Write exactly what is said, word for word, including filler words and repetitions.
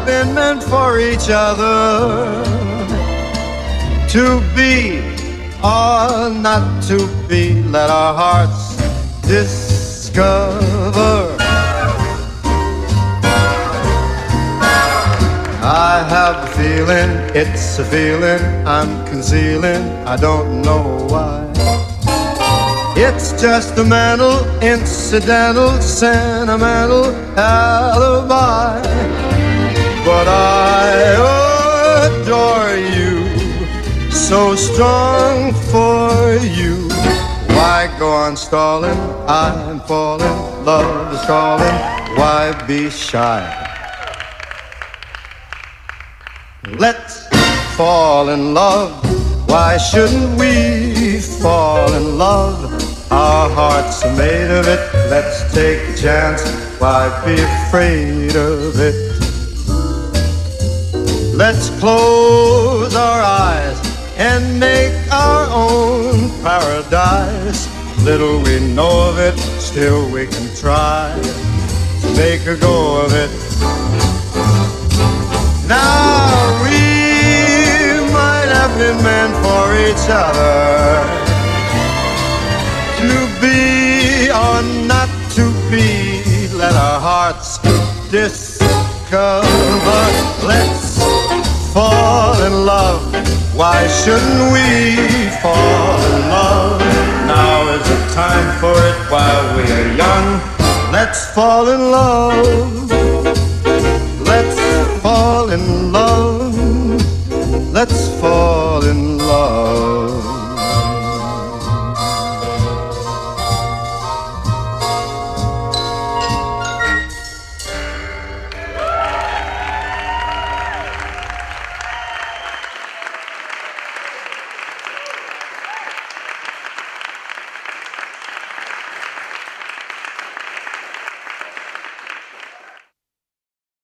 have been meant for each other. To be or not to be, let our hearts discover. I have a feeling, it's a feeling I'm concealing, I don't know why. It's just a mental, incidental, sentimental alibi. But I adore you, so strong for you. Why go on stalling? I'm falling, love is calling. Why be shy? Let's fall in love. Why shouldn't we fall in love? Our hearts are made of it. Let's take a chance. Why be afraid of it? Let's close our eyes and make our own paradise. Little we know of it, still we can try to make a go of it. Now we might have been meant for each other. To be or not to be, let our hearts discover. Let's fall in love. Why shouldn't we fall in love? Now is the time for it while we are young. Let's fall in love. Let's fall in love. Let's fall